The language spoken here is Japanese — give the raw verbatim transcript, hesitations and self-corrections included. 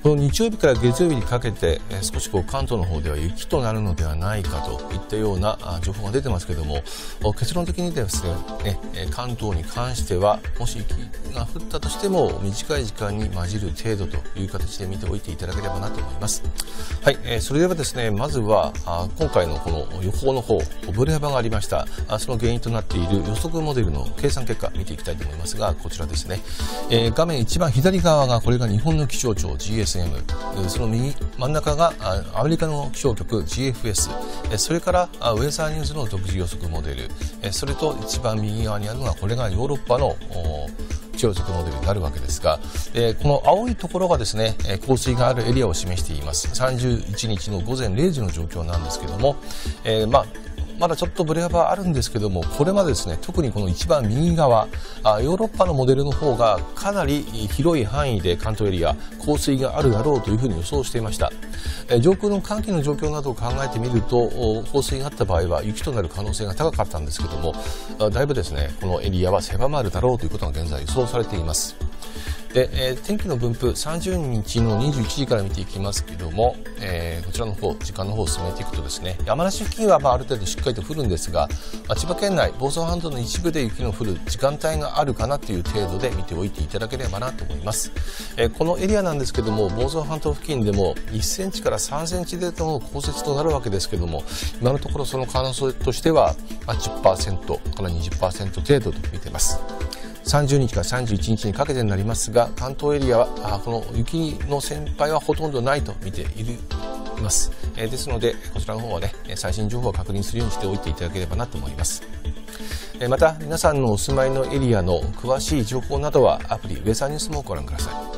この日曜日から月曜日にかけて少しこう関東の方では雪となるのではないかといったような情報が出てますけども、結論的にですね、関東に関してはもし雪が降ったとしても短い時間に混じる程度という形で見ておいていただければなと思います。はい、それではですね、まずは今回のこの予報の方、ブレ幅がありました。その原因となっている予測モデルの計算結果見ていきたいと思いますが、こちらですね、画面一番左側がこれが日本の気象庁 ジーエスエム、その右真ん中がアメリカの気象局 ジーエフエス、それからウェザーニューズの独自予測モデル、それと一番右側にあるのがこれがヨーロッパの気象予測モデルになるわけですが、この青いところがですね、降水があるエリアを示しています。さんじゅういちにちの午前れいじの状況なんですけども、えー、まあまだちょっとブレ幅あるんですけども、これまでですね、特にこの一番右側、ヨーロッパのモデルの方がかなり広い範囲で関東エリア、降水があるだろうというふうに予想していました。上空の寒気の状況などを考えてみると、降水があった場合は雪となる可能性が高かったんですけども、だいぶですね、このエリアは狭まるだろうということが現在予想されています。で、えー、天気の分布さんじゅうにちのにじゅういちじから見ていきますけども、えー、こちらの方時間の方を進めていくとですね、山梨付近はまあある程度しっかりと降るんですが、まあ、千葉県内房総半島の一部で雪の降る時間帯があるかなという程度で見ておいていただければなと思います。えー、このエリアなんですけども、房総半島付近でもいっセンチからさんセンチ程度の降雪となるわけですけども、今のところその可能性としては じゅっパーセント から にじゅっパーセント 程度と見ています。さんじゅうにちからさんじゅういちにちにかけてになりますが、関東エリアはこの雪の心配はほとんどないと見ています。えー、ですのでこちらの方はね、最新情報を確認するようにしておいていただければなと思います。えー、また皆さんのお住まいのエリアの詳しい情報などはアプリウェザーニュースもご覧ください。